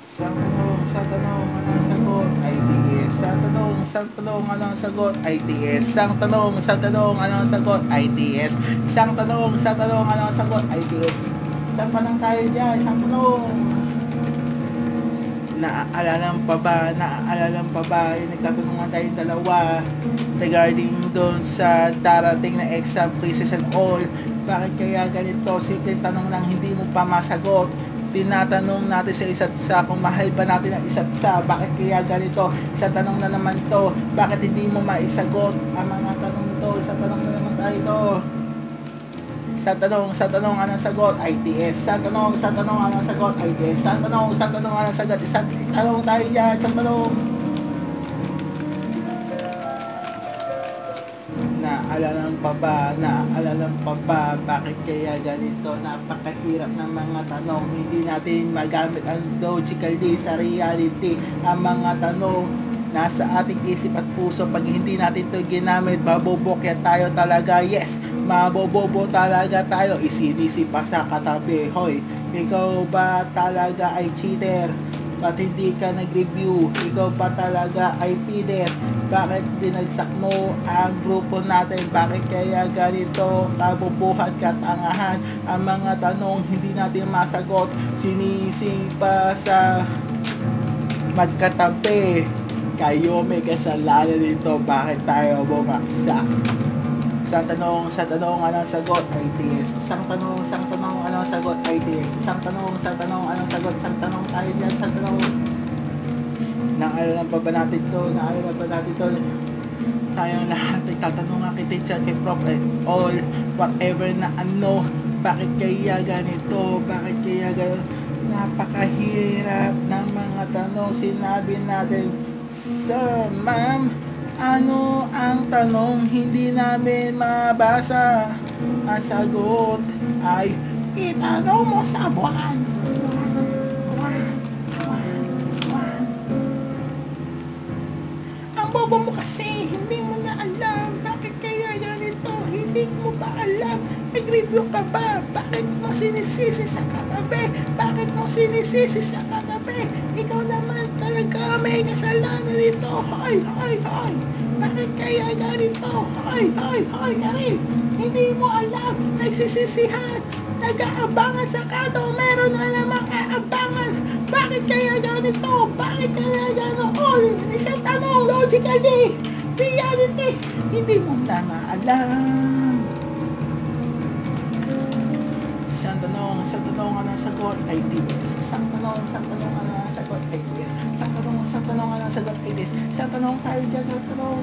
Sa tanong, anong sagot? ITS. Sa tanong, anong sagot? ITS. Sa tanong, anong sagot? ITS. Sa tanong, anong sagot? ITS. Isang tanong tayo dyan, isang tanong. Naaalala pa ba, yung nagtatanungan tayong dalawa regarding doon sa darating na exam, quizzes and all. Bakit kaya ganito? Simple tanong lang, hindi mo pa masagot. Tinatanong natin sa isa't isa kung mahal ba natin ang isa't isa. Bakit kaya ganito? Isang tanong na naman to. Bakit hindi mo maisagot ang mga tanong to? Isang tanong na naman tayo to. Sa tanong, anong sagot? ITS. Sa tanong, anong sagot? ITS. Sa tanong, anong sagot? Isang tanong tayo dyan, isang tanong. Naaalala pa ba, bakit kaya ganito? Napakahirap ng mga tanong, hindi natin magamit ang logically sa reality. Ang mga tanong nasa ating isip at puso. Pag hindi natin ito ginamit, mabobokya tayo talaga. Yes, mabobobo talaga tayo. Isinisi pa sa katabi. Hoy, ikaw ba talaga ay cheater? Ba't hindi ka nag-review? Ikaw ba talaga ay feeder? Bakit binagsak mo ang grupo natin? Bakit kaya ganito? Kabubuhat, katangahan. Ang mga tanong hindi natin masagot. Sinising pa sa magkatabi. Kayo may kasalanan dito. Bakit tayo bumagsak? Sa tanong, anong sagot? ITS. Isang tanong, anong sagot? ITS. Isang tanong, anong sagot? Isang tanong tayo dyan, isang tanong. Naalala pa ba natin to? Tayong lahat ay tatanong nga kay teacher, kay prof, all, whatever na ano. Bakit kaya ganito? Bakit kaya ganito? Napakahirap ng mga tanong. Sinabi natin, sir, ma'am, ano ang tanong? Hindi namin mabasa. Ang sagot ay itanong mo sa buwan. Ang bobo mo kasi, hindi mo na alam. Bakit kaya ganito? Hindi mo ba alam? Nag-review ka ba? Bakit mo sinisisi sa katabi? Ikaw naman talaga may kasalanan dito. Hoy! Bakit kaya ganito? Hoy! Gary! Hindi mo alam. Nagsisisihan. Nag-aabangan sa kanto. Meron na namang aabangan. Bakit kaya ganito? Bakit kaya ganoon? Isang tanong, logically. Reality. Hindi mo na maalam. Isang tanong, anong sagot? ITS. Isang tanong, anong sagot? ITS. Isang tanong, anong sagot? ITS. Isang tanong tayo dyan, isang tanong.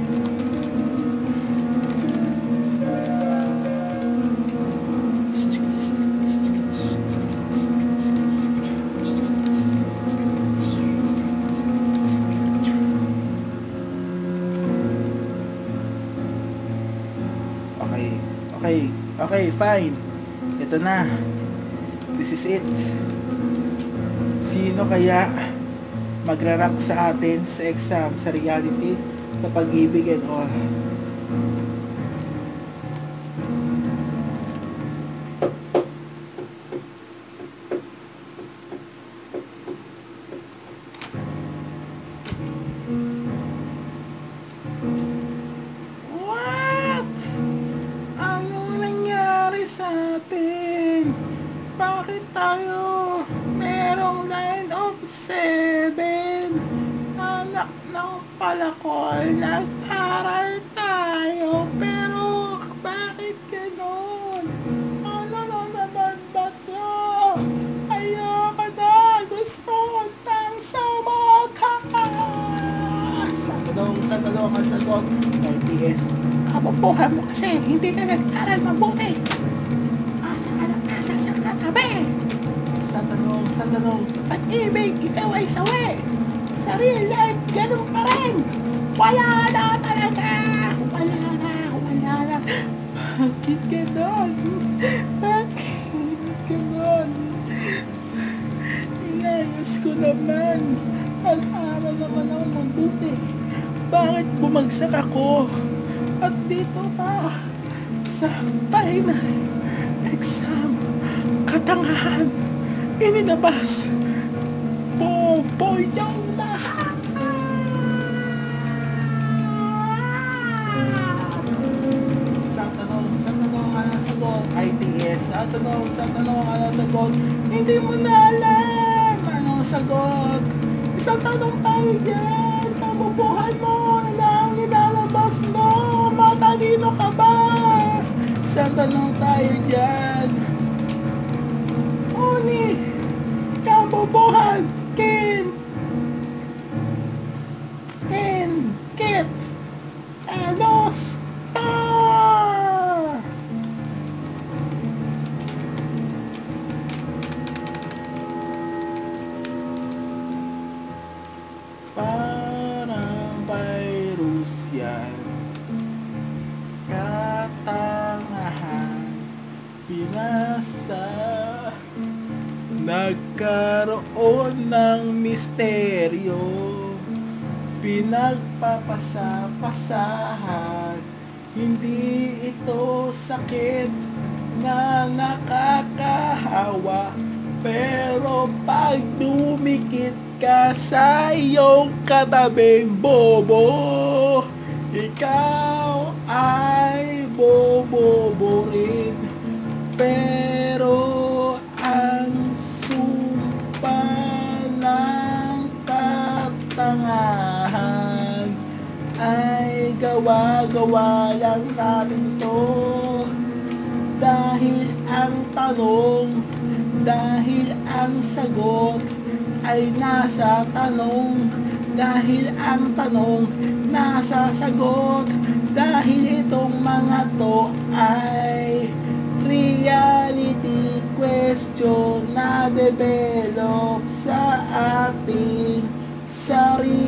Okay, fine. Ito na. This is it. Sino kaya magra-rank sa atin sa exam, sa reality, sa pag-ibig and all? Sa atin, bakit tayo merong 9 of 7? Anak ng palakol, nag-aral tayo, pero bakit ganon? Ano na naman ba to? Ayoko na, gusto ko tang sumakas. Sa tanong ang sagot, ITS. Kabubuhan mo kasi, hindi ka nag-aral mabuti. Sa tanong, sa pag-ibig, ikaw ay sawi. Sa real life, ganun pa rin. Wala na talaga. Bakit ganon? Inayos ko naman. Nag-aral naman ako mabuti. Bakit bumagsak ako? At dito pa, sa final exam, katangahan, inilabas. yung lahat. Sa tanong, ano sagot? ITS. Sa tanong, ano sagot? Hindi mo na alam anong sagot. Isang tanong tayo dyan. Kabubuhan mo na lang nilalabas mo. Matalino ka ba? Isang tanong tayo dyan. Uni, kabubuhan, Kit, Enos, parang virus yan, katangahan, pinasa, nagkaroon ng misteryo, pinagpapasapasahan, hindi ito sakit na nakakahawa, pero pag dumikit ka sa iyong katabing bobo, ikaw ay bobo rin. Pero ang sumpa ng katangahan ay gawa-gawa lang natin to. Dahil ang tanong, dahil ang sagot ay nasa tanong, dahil ang tanong nasa sagot, dahil itong mga to ay reality question na develop sa ating sarili.